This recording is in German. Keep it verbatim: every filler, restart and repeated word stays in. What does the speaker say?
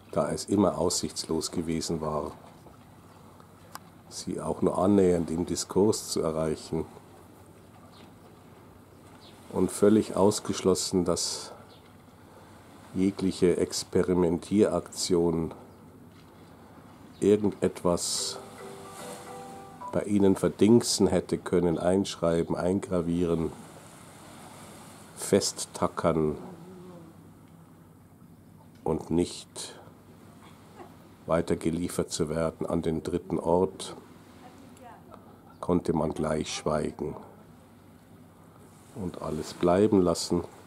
da es immer aussichtslos gewesen war, sie auch nur annähernd im Diskurs zu erreichen, und völlig ausgeschlossen, dass jegliche Experimentieraktion irgendetwas bei ihnen verdingsen hätte können, einschreiben, eingravieren, festtackern und nicht weitergeliefert zu werden an den dritten Ort, konnte man gleich schweigen und alles bleiben lassen.